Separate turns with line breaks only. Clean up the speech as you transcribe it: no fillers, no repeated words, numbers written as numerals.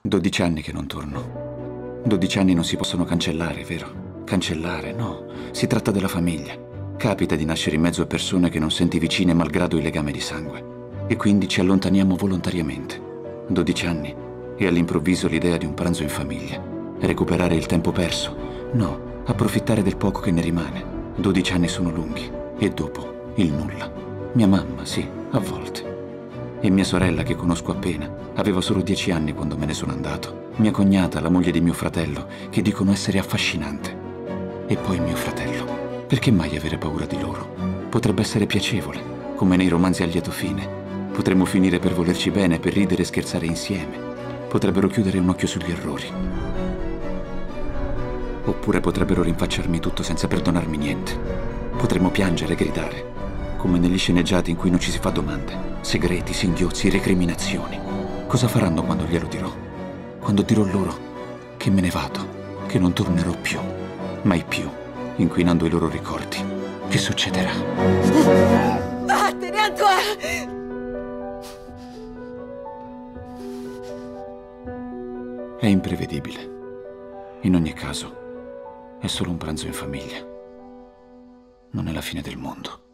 12 anni che non torno. 12 anni non si possono cancellare, vero? Cancellare, no. Si tratta della famiglia. Capita di nascere in mezzo a persone che non senti vicine malgrado il legame di sangue. E quindi ci allontaniamo volontariamente. 12 anni e all'improvviso l'idea di un pranzo in famiglia. Recuperare il tempo perso. No, approfittare del poco che ne rimane. 12 anni sono lunghi. E dopo, il nulla. Mia mamma, sì, a volte. E mia sorella, che conosco appena, aveva solo 10 anni quando me ne sono andato. Mia cognata, la moglie di mio fratello, che dicono essere affascinante. E poi mio fratello. Perché mai avere paura di loro? Potrebbe essere piacevole, come nei romanzi a lieto fine. Potremmo finire per volerci bene, per ridere e scherzare insieme. Potrebbero chiudere un occhio sugli errori. Oppure potrebbero rinfacciarmi tutto senza perdonarmi niente. Potremmo piangere e gridare, come negli sceneggiati in cui non ci si fa domande. Segreti, singhiozzi, recriminazioni. Cosa faranno quando glielo dirò? Quando dirò loro che me ne vado, che non tornerò più, mai più, inquinando i loro ricordi. Che succederà?
Vattene, Antoine!
È imprevedibile. In ogni caso, è solo un pranzo in famiglia. Non è la fine del mondo.